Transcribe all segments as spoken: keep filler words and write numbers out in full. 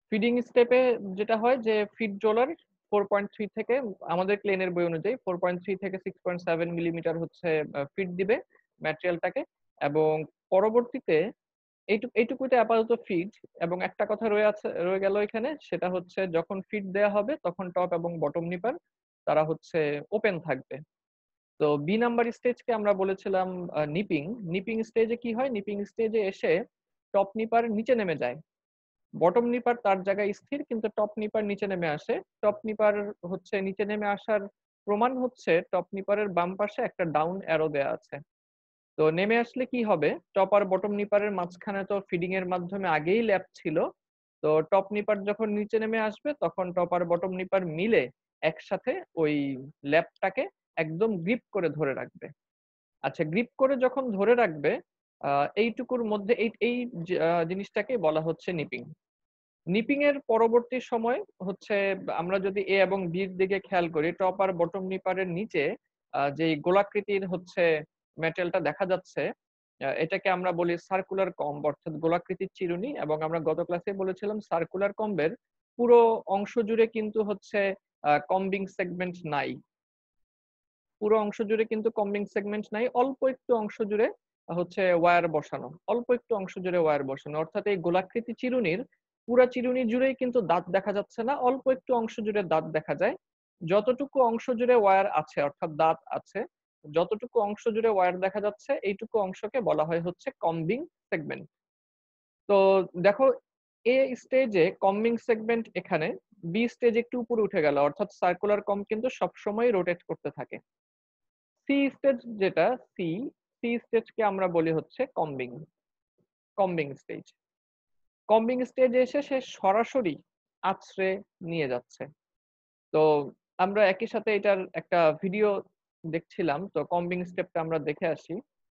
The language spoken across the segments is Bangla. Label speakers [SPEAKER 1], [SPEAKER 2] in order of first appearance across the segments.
[SPEAKER 1] ফিডিং স্টেপে যেটা হয় যে ফিড রোলার চার পয়েন্ট তিন থেকে আমাদের ক্লেনের বই অনুযায়ী চার পয়েন্ট তিন থেকে ছয় পয়েন্ট সাত মিলিমিটার হচ্ছে ফিড দিবে ম্যাটেরিয়ালটাকে, এবং পরবর্তীতে এইটুকু এইটুকুতে আপাতত ফিড, এবং একটা কথা রয়ে আছে রয়ে গেল এখানে, সেটা হচ্ছে যখন ফিড দেয়া হবে তখন টপ এবং বটম নিপার তারা হচ্ছে ওপেন থাকবে। তো বি নাম্বার স্টেজকে আমরা বলেছিলাম নিপিং। নিপিং স্টেজে কি হয়, নিপিং স্টেজে এসে টপ নিপার নিচে নেমে যায়, বটম নিপার তার জায়গায় স্থির কিন্তু টপ নিপার নিচে নেমে আসে। টপ নিপার হচ্ছে নিচে নেমে আসার প্রমাণ হচ্ছে টপ নিপারের বাম পাশে একটা ডাউন অ্যারো দেয়া আছে। তো নেমে আসলে কি হবে, টপ আর বটম নিপারের মাঝখানে তো ফিডিং এর মাধ্যমে আগেই ল্যাপ ছিল। তো টপ নিপার যখন নিচে নেমে আসবে তখন টপ আর বটম নিপার মিলে একসাথে ওই ল্যাপটাকে একদম গ্রিপ করে ধরে রাখবে। আচ্ছা, গ্রিপ করে যখন ধরে রাখবে, আহ, এইটুকুর মধ্যে এই এই যে- আহ, জিনিসটাকে বলা হচ্ছে নিপিং। নিপিং এর পরবর্তী সময় হচ্ছে, আমরা যদি এ এবং বির দিকে খেয়াল করি, টপ আর বটম নিপারের নিচে আহ, যে গোলাকৃতির হচ্ছে মেটেরিয়ালটা দেখা যাচ্ছে, আহ, এটাকে আমরা বলি সার্কুলার কম্ব অর্থাৎ গোলাকৃতির চিরুনি। এবং আমরা গত ক্লাসে বলেছিলাম সার্কুলার কম্বের পুরো অংশ জুড়ে কিন্তু হচ্ছে কম্বিং সেগমেন্ট নাই, পুরো অংশ জুড়ে কিন্তু কম্বিং সেগমেন্ট নাই, অল্প একটু অংশ জুড়ে হচ্ছে ওয়্যার বসানো, অল্প একটু অংশ জুড়ে ওয়্যার বসানো। অর্থাৎ এই গোলাকৃতি চিরুনির পুরা চিরুনি জুড়েই কিন্তু দাঁত দেখা যাচ্ছে না, অল্প একটু অংশ জুড়ে দাঁত দেখা যায়। যতটুকু অংশ জুড়ে ওয়্যার আছে অর্থাৎ দাঁত আছে, যতটুকু অংশ জুড়ে ওয়্যার দেখা যাচ্ছে এইটুকু অংশকে বলা হয় হচ্ছে কম্বিং সেগমেন্ট। তো দেখো, এ স্টেজে কম্বিং সেগমেন্ট এখানে, বি স্টেজ একটু উপরে উঠে গেল, অর্থাৎ সার্কুলার কম কিন্তু সবসময় রোটেট করতে থাকে। সি স্টেজ যেটা, সি সি স্টেজকে আমরা বলি হচ্ছে কম্বিং, কম্বিং স্টেজ। কম্বিং স্টেজে এসে সে সরাসরি আছড়ে নিয়ে যাচ্ছে। তো আমরা একই সাথে এটার একটা ভিডিও দেখছিলাম, তো কম্বিং স্টেপটা আমরা দেখে আসি।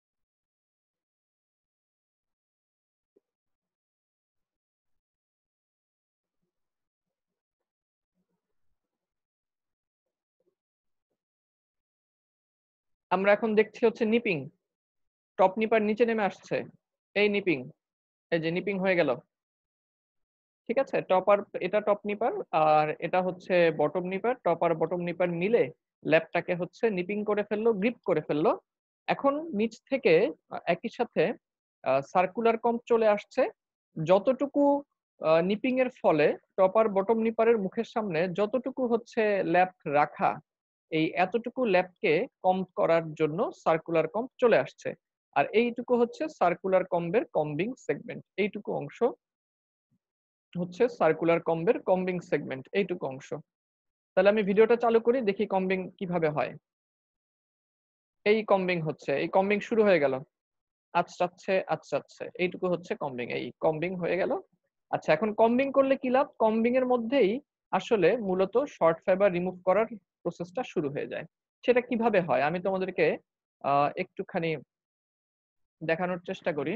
[SPEAKER 1] আমরা এখন দেখছি হচ্ছে নিপিং, টপ নিপার নিচে নেমে আসছে, এই নিপিং, এই যে নিপিং হয়ে গেল। ঠিক আছে, টপ আর এটা টপ নিপার আর এটা হচ্ছে বটম নিপার, টপ আর বটম নিপার মিলে ল্যাপটাকে হচ্ছে নিপিং করে ফেললো, গ্রিপ করে ফেললো। এখন নিচ থেকে আহ, একই সাথে সার্কুলার কম্প চলে আসছে। যতটুকু নিপিং এর ফলে টপ আর বটম নিপারের মুখের সামনে যতটুকু হচ্ছে ল্যাপ রাখা, এই এতটুকু ল্যাপকে কম করার জন্য সার্কুলার কম্প চলে আসছে। আর এইটুকু হচ্ছে সার্কুলার কম্বের কম্বিং সেগমেন্ট, এইটুকু অংশ হচ্ছে সার্কুলার কম্বের কম্বিং সেগমেন্ট, এইটুকু অংশ। তাহলে আমি ভিডিওটা চালু করি, দেখি কম্বিং কিভাবে হয়। এই কম্বিং হচ্ছে, এই কম্বিং শুরু হয়ে গেল, আচ্ছাচ্ছে আচ্ছাচ্ছে, এইটুকু হচ্ছে কম্বিং, এই কম্বিং হয়ে গেল। আচ্ছা, এখন কম্বিং করলে কি লাভ, কম্বিং এর মধ্যেই আসলে মূলত শর্ট ফাইবার রিমুভ করার প্রসেসটা শুরু হয়ে যায়। সেটা কিভাবে হয় আমি তোমাদেরকে আহ একটুখানি দেখানোর চেষ্টা করি।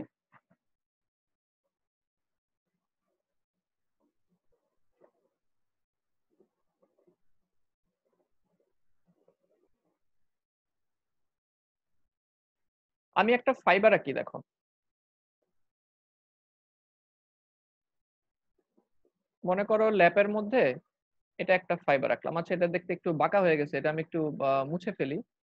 [SPEAKER 1] আমি একটা ফাইবার আঁকি, দেখো মনে করো ল্যাপের মধ্যে এটা একটা ফাইবার রাখলাম। আচ্ছা, এটা দেখতে একটু বাঁকা হয়ে গেছে, এটা আমি একটু আহ, মুছে ফেলি।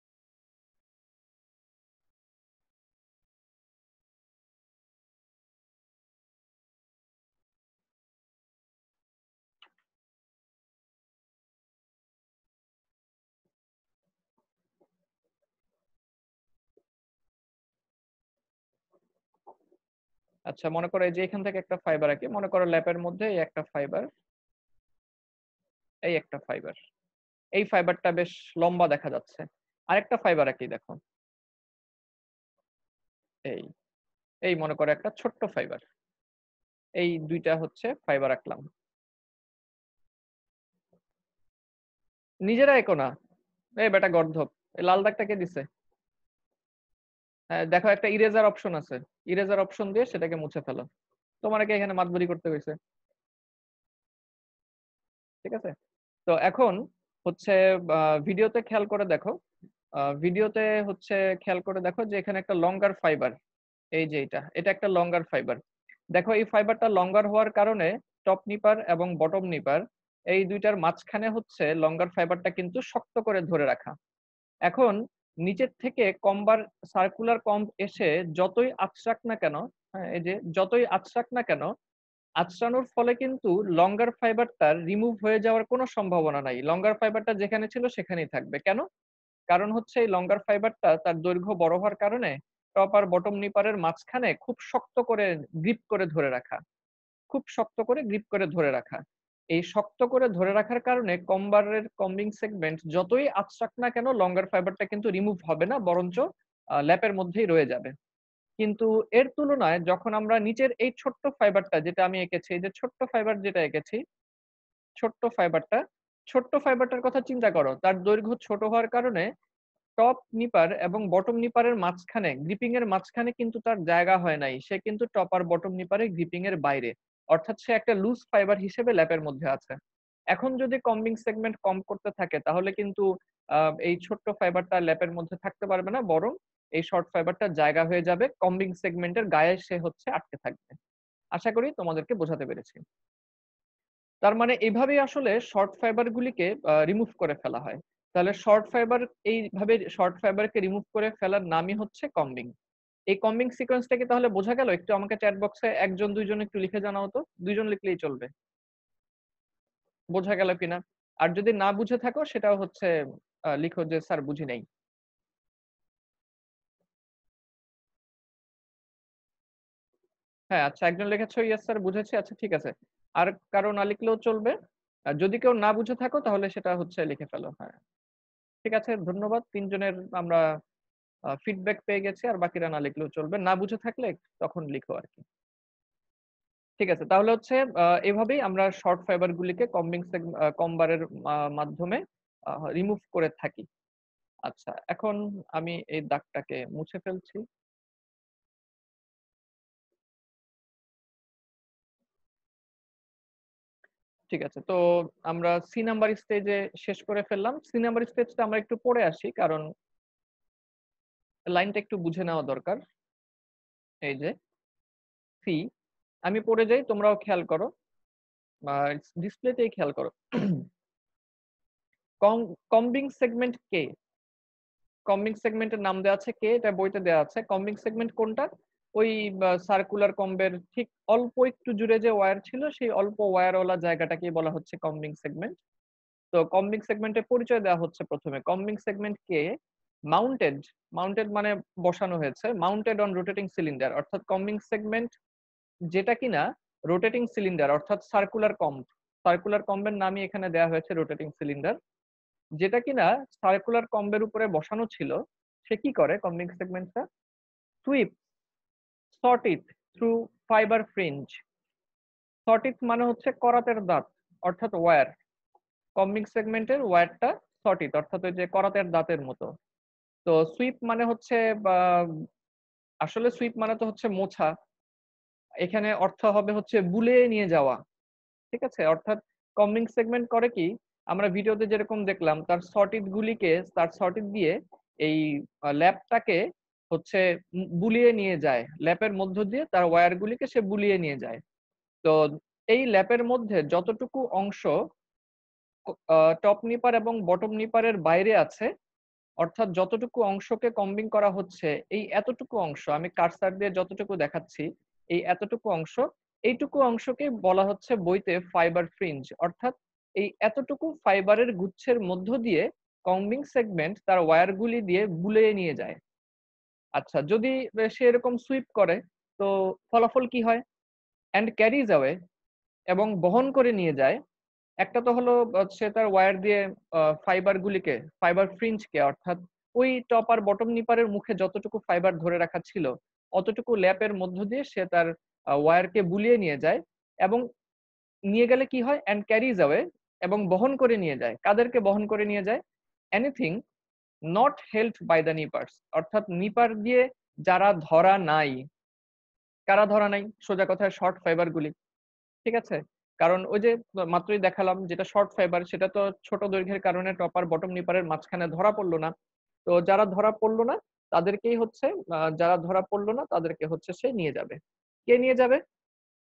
[SPEAKER 1] আচ্ছা, মনে করো এই যে এখান থেকে একটা ফাইবার আঁকি, মনে করো ল্যাপের মধ্যে এই একটা ফাইবার, এই একটা ফাইবার, এই ফাইবারটা বেশ লম্বা দেখা যাচ্ছে। আরেকটা ফাইবার আঁকি, দেখো এই এই মনে করো একটা ছোট্ট ফাইবার, এই দুইটা হচ্ছে ফাইবার আঁকলাম। নিজেরা এঁকো না, এই বেটা গর্ধপ, এই লাল দাগটা কে দিছে? হ্যাঁ, দেখো একটা ইরেজার অপশন আছে, ইরেজার অপশন দিয়ে সেটাকে মুছে ফেলো। তোমার কি এখানে মাতবরি করতে হয়েছে? ঠিক আছে, তো এখন হচ্ছে ভিডিওতে খেয়াল করে দেখো, ভিডিওতে হচ্ছে খেয়াল করে দেখো যে এখানে একটা লঙ্গার ফাইবার, এই যে এটা এটা একটা লঙ্গার ফাইবার। দেখো এই ফাইবারটা লঙ্গার হওয়ার কারণে টপ নিপার এবং বটম নিপার এই দুইটার মাঝখানে হচ্ছে লঙ্গার ফাইবারটা কিন্তু শক্ত করে ধরে রাখা। এখন নিচের থেকে কম্বার সার্কুলার কম্ব এসে যতই আঁচড়াক না কেন, হ্যাঁ, এই যে যতই আঁচড়াক না কেন, আঁচড়ানোর ফলে কিন্তু লঙ্গার ফাইবারটার রিমুভ হয়ে যাওয়ার কোনো সম্ভাবনা নাই। লঙ্গার ফাইবারটা যেখানে ছিল সেখানেই থাকবে। কেন? কারণ হচ্ছে এই লঙ্গার ফাইবারটা তার দৈর্ঘ্য বড় হওয়ার কারণে টপ আর বটম নিপারের মাঝখানে খুব শক্ত করে গ্রিপ করে ধরে রাখা। খুব শক্ত করে গ্রিপ করে ধরে রাখা। এই শক্ত করে ধরে রাখার কারণে কম্বারের কম্বিং সেগমেন্ট যতই আঁচড়াক না কেন লঙ্গার ফাইবারটা কিন্তু রিমুভ হবে না, বরঞ্চ আ ল্যাপের মধ্যেই রয়ে যাবে। কিন্তু এর তুলনায় যখন আমরা নিচের এই ছোট্ট ফাইবারটা যেটা আমি এঁকেছি, এই যে ছোট্ট ফাইবার যেটা এঁকেছি, ছোট্ট ফাইবারটা, ছোট্ট ফাইবারটার কথা চিন্তা করো। তার দৈর্ঘ্য ছোট হওয়ার কারণে টপ নিপার এবং বটম নিপারের মাঝখানে, গ্রিপিং এর মাঝখানে কিন্তু তার জায়গা হয় নাই। সে কিন্তু টপ আর বটম নিপারে গ্রিপিং এর বাইরে। অর্থাৎ সে একটা লুজ ফাইবার হিসেবে ল্যাপের মধ্যে আছে। এখন যদি কম্বিং সেগমেন্ট কম করতে থাকে তাহলে কিন্তু আ এই ছোট্ট ফাইবারটা ল্যাপের মধ্যে থাকতে পারবে না। বরং এই শর্ট ফাইবারটার জায়গা হয়ে যাবে কম্বিং সেগমেন্টের গায়ে, সে হচ্ছে আটকে থাকবে। আশা করি তোমাদেরকে বোঝাতে পেরেছি। তার মানে এভাবেই আসলে শর্ট ফাইবার গুলিকে আ রিমুভ করে ফেলা হয়। তাহলে শর্ট ফাইবার এইভাবে শর্ট ফাইবারকে রিমুভ করে ফেলার নামই হচ্ছে কম্বিং। এই কম্বিং সিকোয়েন্সটা কি তাহলে বোঝা গেল? একটু আমাকে চ্যাট বক্সে এক জন দুই জন একটু লিখে জানাও তো। দুই জন লিখলেই চলবে। বোঝা গেল কিনা? আর যদি না বুঝে থাকো সেটাও হচ্ছে আ লিখো যে স্যার বুঝি নাই। হ্যাঁ, আচ্ছা একজন লিখেছো ইয়েস স্যার বুঝেছি। আচ্ছা ঠিক আছে। আর কারো না লিখলেও চলবে। আর যদি কেউ না বুঝে থাকো তাহলে সেটা হচ্ছে লিখে ফেলো। হ্যাঁ। ঠিক আছে ধন্যবাদ। তিন জনের আমরা আ ফিডব্যাক পেয়ে গেছি। আর বাকিরা না লিখলেও চলবে। না বুঝে থাকলে তখন লিখো আরকি। ঠিক আছে। তাহলে হচ্ছে আ এভাবেই আমরা শর্ট ফাইবার গুলিকে কম্বিং সেগ আ কম্বারের মা মাধ্যমে আ রিমুভ করে থাকি। আচ্ছা, এখন আমি এই দাগটাকে মুছে ফেলছি। ঠিক আছে। তো আমরা সি নাম্বার স্টেজে শেষ করে ফেললাম। সি নাম্বার স্টেজটা আমরা একটু পড়ে আসি। কারণ লাইনটা একটু বুঝে নেওয়া দরকার। এই যে সি, আমি পড়ে যাই তোমরাও খেয়াল করো। বা ডিসপ্লেতেই খেয়াল করো। কম কম্বিং সেগমেন্ট কে? কম্বিং সেগমেন্টের নাম দেওয়া আছে কে, এটা বইতে দেওয়া আছে। কম্বিং সেগমেন্ট কোনটা? ওই সার্কুলার কম্বের ঠিক অল্প একটু জুড়ে যে ওয়্যার ছিল সেই অল্প ওয়্যারওয়ালা জায়গাটাকেই বলা হচ্ছে কম্বিং সেগমেন্ট। তো কম্বিং সেগমেন্টের পরিচয় দেওয়া হচ্ছে প্রথমে। কম্বিং সেগমেন্ট কে মাউন্টেড, মাউন্টেড মানে বসানো হয়েছে, মাউন্টেড অন রোটেটিং সিলিন্ডার। অর্থাৎ কম্বিং সেগমেন্ট যেটা কিনা রোটেটিং সিলিন্ডার অর্থাৎ সার্কুলার কম্ব, সার্কুলার কম্বের নামই এখানে দেওয়া হয়েছে রোটেটিং সিলিন্ডার। যেটা কিনা সার্কুলার কম্বের উপরে বসানো ছিল, সে কি করে কম্বিং সেগমেন্টটা? Sweep sort it through fibre fringe. Sort it মানে হচ্ছে করাতের দাঁত অর্থাৎ ওয়্যার। কম্বিং সেগমেন্টের ওয়্যারটা সর্ট ইট অর্থাৎ ওই যে করাতের দাঁতের মতো। তো সুইপ মানে হচ্ছে বা আসলে সুইপ মানে তো হচ্ছে মোছা। এখানে অর্থ হবে হচ্ছে বুলিয়ে নিয়ে যাওয়া। ঠিক আছে? অর্থাৎ কম্বিং সেগমেন্ট করে কি, আমরা ভিডিওতে যেরকম দেখলাম তার সর্টিট গুলিকে, তার সর্টিট দিয়ে এই আ ল্যাপটাকে হচ্ছে উম বুলিয়ে নিয়ে যায়। ল্যাপের মধ্য দিয়ে তার ওয়্যার গুলিকে সে বুলিয়ে নিয়ে যায়। তো এই ল্যাপের মধ্যে যতটুকু অংশ ক আ টপ নিপার এবং বটম নিপারের বাইরে আছে, অর্থাৎ যতটুকু অংশকে কম্বিং করা হচ্ছে, এই এতটুকু অংশ আমি কার্সার দিয়ে যতটুকু দেখাচ্ছি, এই এতটুকু অংশ, এইটুকু অংশকে বলা হচ্ছে বইতে ফাইবার ফ্রিঞ্জ। অর্থাৎ এই এতটুকু ফাইবারের গুচ্ছের মধ্য দিয়ে কম্বিং সেগমেন্ট তার ওয়্যারগুলি দিয়ে বুলিয়ে নিয়ে যায়। আচ্ছা, যদি এ সে এরকম সুইপ করে তো ফলাফল কি হয়? অ্যান্ড ক্যারিজ অ্যাওয়ে এবং বহন করে নিয়ে যায়। একটা তো হলো আ সে তার ওয়্যার দিয়ে আ ফাইবার গুলিকে, ফাইবার ফ্রিঞ্জ কে অর্থাৎ ওই টপ আর বটম নিপারের মুখে যতটুকু ফাইবার ধরে রাখা ছিল, অতটুকু ল্যাপের মধ্য দিয়ে সে তার আ ওয়্যারকে বুলিয়ে নিয়ে যায় এবং নিয়ে গেলে কি হয়? অ্যান্ড ক্যারিজ অ্যাওয়ে এবং বহন করে নিয়ে যায়। কাদেরকে বহন করে নিয়ে যায়? Anything not held by the nippers. অর্থাৎ নিপার দিয়ে যারা ধরা নাই, কারা ধরা নাই? সোজা কথায় শর্ট ফাইবার গুলি। ঠিক আছে? কারণ ওই যে মাত্রই দেখালাম যেটা শর্ট ফাইবার সেটা তো ছোট দৈর্ঘ্যের কারণে টপ আর বটম নিপারের মাঝখানে ধরা পড়ল না। তো যারা ধরা পড়ল না তাদেরকেই হচ্ছে আ যারা ধরা পড়ল না তাদেরকে হচ্ছে সে নিয়ে যাবে। কে নিয়ে যাবে?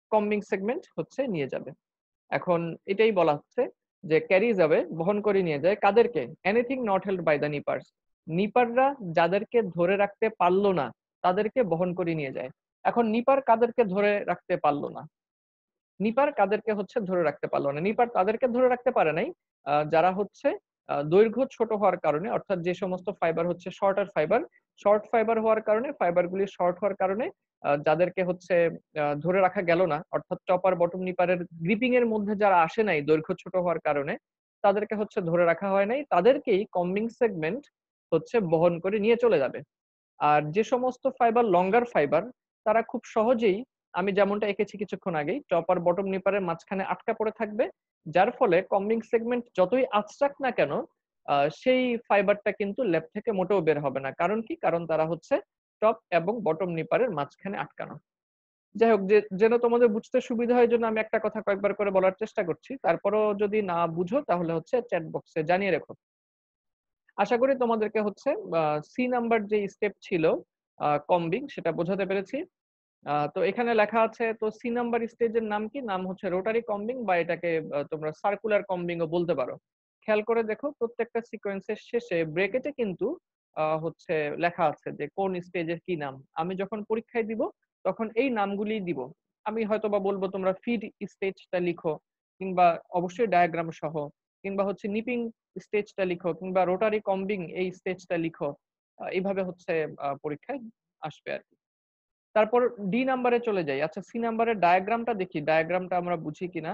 [SPEAKER 1] কম্বিং সেগমেন্ট হচ্ছে নিয়ে যাবে। এখন এটাই বলা হচ্ছে যে ক্যারি যাবে, বহন করে নিয়ে যায় কাদেরকে? Anything not held by the nippers. নিপাররা যাদেরকে ধরে রাখতে পারলো না তাদেরকে বহন করে নিয়ে যায়। এখন নিপার কাদেরকে ধরে রাখতে পারলো না? নিপার কাদেরকে হচ্ছে ধরে রাখতে পারলো না? নিপার তাদেরকে ধরে রাখতে পারে নাই আহ, যারা হচ্ছে আহ, দৈর্ঘ্য ছোট হওয়ার কারণে, অর্থাৎ যে সমস্ত ফাইবার হচ্ছে শর্টার ফাইবার, শর্ট ফাইবার হওয়ার কারণে, ফাইবারগুলি শর্ট হওয়ার কারণে আহ, যাদেরকে হচ্ছে আহ, ধরে রাখা গেল না, অর্থাৎ টপার বটম নিপারের গ্রিপিং এর মধ্যে যারা আসে নাই দৈর্ঘ্য ছোট হওয়ার কারণে, তাদেরকে হচ্ছে ধরে রাখা হয় নাই, তাদেরকেই কম্বিং সেগমেন্ট হচ্ছে বহন করে নিয়ে চলে যাবে। আর যে সমস্ত ফাইবার লঙ্গার ফাইবার, তারা খুব সহজেই, আমি যেমনটা এঁকেছি কিছুক্ষণ আগেই, টপ আর বটম নিপারের মাঝখানে আটকা পড়ে থাকবে, যার ফলে কম্বিং সেগমেন্ট যতই আঁচড়াক না কেন আহ, সেই ফাইবারটা কিন্তু ল্যাব থেকে মোটেও বের হবে না। কারণ কি? কারণ তারা হচ্ছে টপ এবং বটম নিপারের মাঝখানে আটকানো। যাই হোক, যে যেন তোমাদের বুঝতে সুবিধা হয় জন্য আমি একটা কথা কয়েকবার করে বলার চেষ্টা করছি, তারপরও যদি না বুঝো তাহলে হচ্ছে চ্যাট বক্সে জানিয়ে রেখো। আশা করি তোমাদেরকে হচ্ছে সি নাম্বার যে স্টেপ ছিল কম্বিং, সেটা বোঝাতে পেরেছি। আহ, তো এখানে লেখা আছে, তো সি নাম্বার স্টেজের নাম কি? নাম হচ্ছে রোটারি কম্বিং, বা এটাকে আহ, তোমরা সার্কুলার কম্বিং ও বলতে পারো। খেয়াল করে দেখো প্রত্যেকটা সিকোয়েন্সের শেষে ব্রেকেটে কিন্তু আহ, হচ্ছে লেখা আছে যে কোন স্টেজের কি নাম। আমি যখন পরীক্ষায় দিব তখন এই নামগুলি দিব। আমি হয়তো বা বলবো তোমরা ফিড স্টেজটা লিখো, কিংবা অবশ্যই ডায়াগ্রাম সহ, কিংবা হচ্ছে নিপিং স্টেজটা লিখো, কিংবা রোটারি কম্বিং এই স্টেজটা লিখো। আহ, এইভাবে হচ্ছে আহ, পরীক্ষায় আসবে আর কি। তারপর ডি নাম্বারে চলে যাই। আচ্ছা, সি নাম্বারের ডায়াগ্রামটা দেখি, ডায়াগ্রামটা আমরা বুঝি কিনা।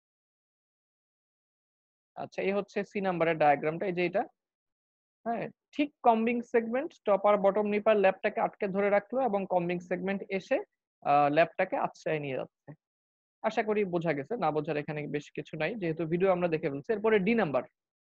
[SPEAKER 1] আচ্ছা, এই হচ্ছে সি নাম্বারের ডায়াগ্রামটা, এই যে এটা। হ্যাঁ, ঠিক কম্বিং সেগমেন্ট টপার বটম নিপার ল্যাবটাকে আটকে ধরে রাখলো এবং কম্বিং সেগমেন্ট এসে ল্যাবটাকে আশ্রয় নিয়ে যাচ্ছে। আশা করি বোঝা গেছে, না বোঝার এখানে বেশ কিছু নাই, যেহেতু ভিডিও আমরা দেখে ফেলছি। এরপরে ডি নাম্বার।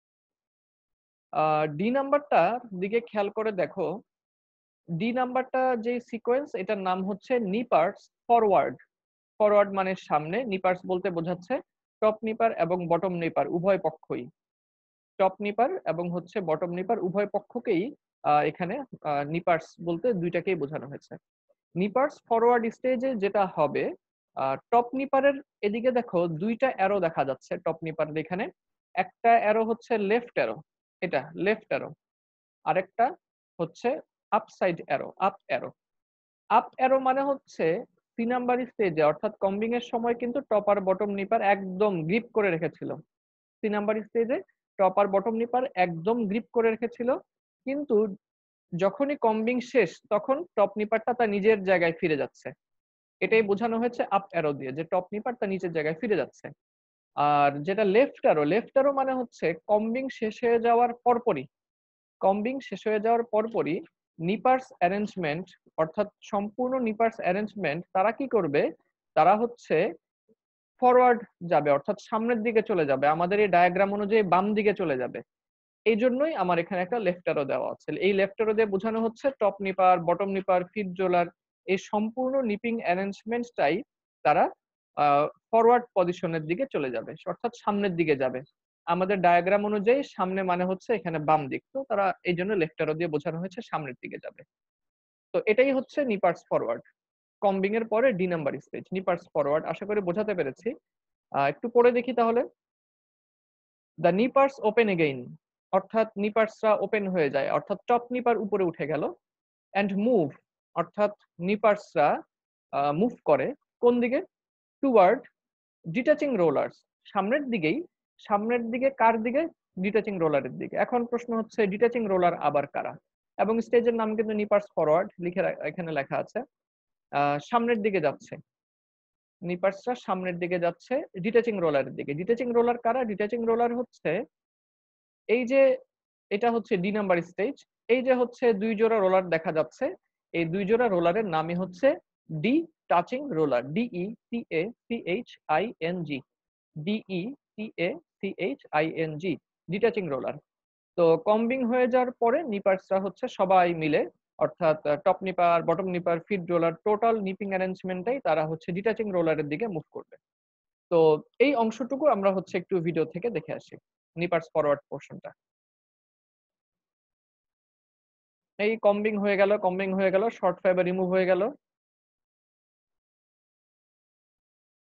[SPEAKER 1] ডি নাম্বারটার দিকে খেয়াল করে দেখো, ডি নাম্বারটা যে সিকোয়েন্স, এটার নাম হচ্ছে নিপার্স ফরওয়ার্ড। ফরওয়ার্ড মানে সামনে, নিপার্স বলতে বোঝাচ্ছে টপ নিপার এবং বটম নিপার উভয় পক্ষই। টপ নিপার এবং হচ্ছে বটম নিপার উভয় পক্ষকেই আহ, এখানে নিপার্স বলতে দুইটাকেই বোঝানো হয়েছে। নিপার্স ফরওয়ার্ড স্টেজে যেটা হবে, টপ নিপারের এদিকে দেখো দুইটা অ্যারো দেখা যাচ্ছে টপ নিপারের এখানে। একটা অ্যারো হচ্ছে লেফট অ্যারো, এটা লেফট অ্যারো। আরেকটা হচ্ছে upside arrow, up arrow. Up arrow মানে হচ্ছে সি নাম্বার স্টেজে, অর্থাৎ কম্বিং এর সময় কিন্তু টপ আর বটম নিপার একদম গ্রিপ করে রেখেছিল। সি নাম্বার স্টেজে টপ আর বটম নিপার একদম গ্রিপ করে রেখেছিল, কিন্তু যখনই কম্বিং শেষ তখন টপ নিপারটা তার নিজের জায়গায় ফিরে যাচ্ছে। এটাই বোঝানো হয়েছে আপ অ্যারো দিয়ে, যে টপ নিপার তার নিজের জায়গায় ফিরে যাচ্ছে। আর যেটা লেফট অ্যারো, লেফট অ্যারো মানে হচ্ছে কম্বিং শেষ হয়ে যাওয়ার পরপরই, কম্বিং শেষ হয়ে যাওয়ার পরপরই নিপার্স অ্যারেঞ্জমেন্ট, অর্থাৎ সম্পূর্ণ নিপার্স অ্যারেঞ্জমেন্ট তারা কি করবে? তারা হচ্ছে ফরওয়ার্ড যাবে, অর্থাৎ সামনের দিকে চলে যাবে, আমাদের এই ডায়াগ্রাম অনুযায়ী বাম দিকে চলে যাবে। এই জন্যই আমার এখানে একটা লেফট অ্যারো দেওয়া আছে। এই লেফট অ্যারো দিয়ে বোঝানো হচ্ছে top nipper, bottom nipper, feed roller, এই সম্পূর্ণ নিপিং অ্যারেঞ্জমেন্টটাই তারা ফরওয়ার্ড পজিশনের দিকে চলে যাবে, অর্থাৎ সামনের দিকে যাবে। আমাদের ডায়াগ্রাম অনুযায়ী সামনে মানে হচ্ছে এখানে বাম দিক, তো তারা এই জন্য লেফট অ্যারো দিয়ে বোঝানো হয়েছে সামনের দিকে যাবে। তো এটাই হচ্ছে নিপার্স ফরওয়ার্ড। কম্বিং এর পরে D number stage nippers forward. আশা করি বোঝাতে পেরেছি। আহ, একটু পরে দেখি তাহলে। দ্য নিপার্স ওপেন এগেইন, অর্থাৎ নিপার্সরা ওপেন হয়ে যায়, অর্থাৎ টপ নিপার উপরে উঠে গেল। অ্যান্ড মুভ, অর্থাৎ নিপার্সরা মুভ করে কোন দিকে? টুয়ার্ড ডিটাচিং রোলার্স, সামনের দিকেই। সামনের দিকে কার দিকে? ডিটাচিং রোলারের দিকে। এখন প্রশ্ন হচ্ছে ডিটাচিং রোলার আবার কারা? এবং স্টেজের নাম কিন্তু নিপার্স ফরওয়ার্ড, লিখে রা- এখানে লেখা আছে। আহ, সামনের দিকে যাচ্ছে, নিপার্সরা সামনের দিকে যাচ্ছে ডিটাচিং রোলারের দিকে। ডিটাচিং রোলার কারা? ডিটাচিং রোলার হচ্ছে এই যে, এটা হচ্ছে ডি নাম্বার স্টেজ। এই যে হচ্ছে দুই জোড়া রোলার দেখা যাচ্ছে, এই দুই জোড়া রোলারের নামই হচ্ছে detaching roller, D E C A C H I N G, D E C A C H I N G, detaching roller. তো কম্বিং হয়ে যাওয়ার পরে নিপার্সরা হচ্ছে সবাই মিলে, অর্থাৎ top nipper, bottom nipper, feed roller, total nipping অ্যারেঞ্জমেন্টটাই তারা হচ্ছে ডিটাচিং রোলারের দিকে মুভ করবে। তো এই অংশটুকু আমরা হচ্ছে একটু ভিডিও থেকে দেখে আসি, নিপার্স ফরওয়ার্ড পোর্শনটা। এই কম্বিং হয়ে গেল, কম্বিং হয়ে গেল, শর্ট ফাইবার রিমুভ হয়ে গেল।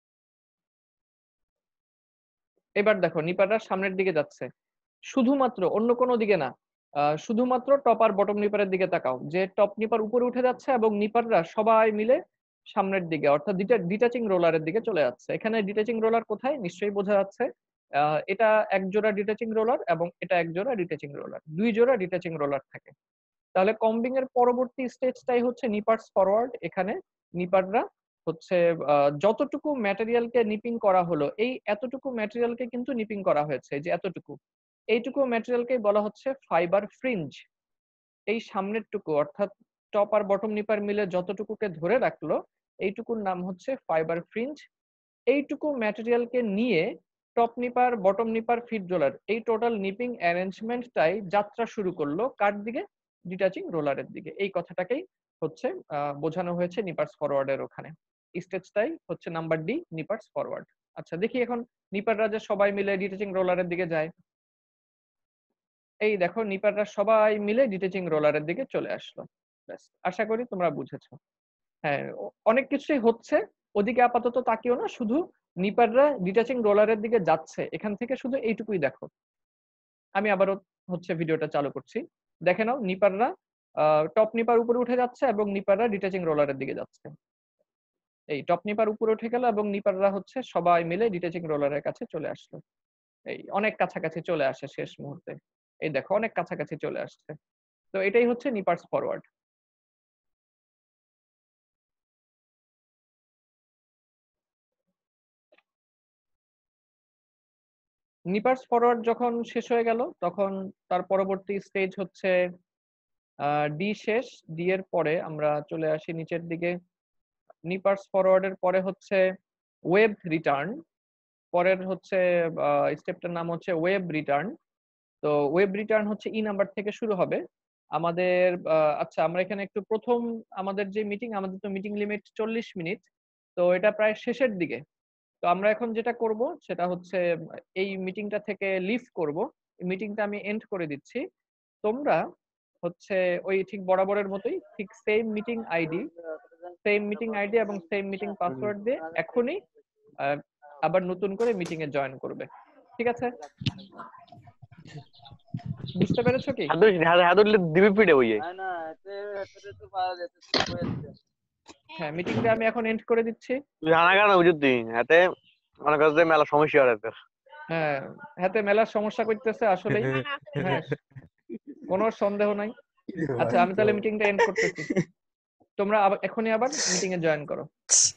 [SPEAKER 1] এবার দেখো নিপাররা সামনের দিকে যাচ্ছে, শুধুমাত্র অন্য কোনো দিকে না, শুধুমাত্র টপ আর বটম নিপারের দিকে তাকাও, যে টপ নিপার উপরে উঠে যাচ্ছে এবং নিপাররা সবাই মিলে সামনের দিকে অর্থাৎ ডিটাচিং রোলারের দিকে চলে যাচ্ছে। এখানে ডিটাচিং রোলার কোথায় নিশ্চয়ই বোঝা যাচ্ছে, এটা এক জোড়া ডিটাচিং রোলার এবং এটা এক জোড়া ডিটাচিং রোলার, দুই জোড়া ডিটাচিং রোলার থাকে। তাহলে কম্বিং এর পরবর্তী স্টেজটাই হচ্ছে নিপার্স ফরওয়ার্ড। এখানে নিপাররা হচ্ছে যতটুকু ম্যাটেরিয়ালকে নিপিং করা হলো, এই এতটুকু ম্যাটেরিয়ালকে কিন্তু নিপিং করা হয়েছে, যে এতটুকু, এইটুকু ম্যাটেরিয়ালকে বলা হচ্ছে ফাইবার ফ্রিঞ্জ। এই সামনের টুকু অর্থাৎ টপ আর বটম নিপার মিলে যতটুকুকে ধরে রাখলো এইটুকুর নাম হচ্ছে ফাইবার ফ্রিঞ্জ। এইটুকু ম্যাটেরিয়ালকে নিয়ে top nipper, bottom nipper, feed roller এই টোটাল নিপিং অ্যারেঞ্জমেন্টটাই যাত্রা শুরু করলো কার দিকে, ডিটাচিং রোলারের দিকে। এই কথাটাকেই হচ্ছে বোঝানো হয়েছে নিপার্স ফরওয়ার্ডের ওখানে। স্টেজটাই হচ্ছে নাম্বার ডি, নিপার্স ফরওয়ার্ড। আচ্ছা দেখি এখন নিপাররা যে সবাই মিলে ডিটাচিং রোলারের দিকে যায়, এই দেখো নিপাররা সবাই মিলে ডিটাচিং রোলারের দিকে চলে আসলো। ব্যাস, আশা করি তোমরা বুঝেছো। হ্যাঁ, অনেক কিছুই হচ্ছে, ওদিকে আপাতত তাকিও না, শুধু নিপাররা ডিটাচিং রোলারের দিকে যাচ্ছে, এখান থেকে শুধু এইটুকুই দেখো। আমি আবারও হচ্ছে ভিডিওটা চালু করছি, দেখে নাও নিপাররা টপ নিপার উপরে উঠে যাচ্ছে এবং নিপাররা ডিটাচিং রোলারের দিকে যাচ্ছে। এই টপ নিপার উপরে উঠে গেল এবং নিপাররা হচ্ছে সবাই মিলে ডিটাচিং রোলারের কাছে চলে আসলো। এই অনেক কাছাকাছি চলে আসে শেষ মুহূর্তে, এই দেখো অনেক কাছাকাছি চলে আসছে। তো এটাই হচ্ছে নিপার্স ফরওয়ার্ড। নিপার্স ফরওয়ার্ড যখন শেষ হয়ে গেল তখন তার পরবর্তী স্টেজ হচ্ছে ডি শেষ। ডি এর পরে আমরা চলে আসি নিচের দিকে। নিপার্স ফরওয়ার্ডের পরে হচ্ছে ওয়েব রিটার্ন। পরের হচ্ছে স্টেপটার নাম হচ্ছে ওয়েব রিটার্ন। তো ওয়েব রিটার্ন হচ্ছে ই নাম্বার থেকে শুরু হবে আমাদের। আচ্ছা আমরা এখানে একটু প্রথম আমাদের যে মিটিং, আমাদের তো মিটিং লিমিট চল্লিশ মিনিট, তো এটা প্রায় শেষের দিকে। তো আমরা এখন যেটা করব সেটা হচ্ছে এই মিটিংটা থেকে লিভ করব, মিটিংটা আমি এন্ড করে দিচ্ছি। তোমরা হচ্ছে ওই ঠিক বরাবরের মতোই ঠিক same meeting ID, same meeting ID এবং সেম মিটিং পাসওয়ার্ড দিয়ে এখনই আবার নতুন করে মিটিং এ জয়েন করবে, ঠিক আছে? বুঝতে পেরেছো কি? হ্যাঁ, মিটিংটা আমি এখন এন্ড করে দিচ্ছি। মেলা সমস্যা হচ্ছে। হ্যাঁ, হাতে মেলার সমস্যা করতেছে আসলেই। হ্যাঁ, কোনো সন্দেহ নাই। আচ্ছা আমি তাহলে মিটিংটা এন্ড করতেছি, তোমরা এখনই আবার মিটিং এ জয়েন করো।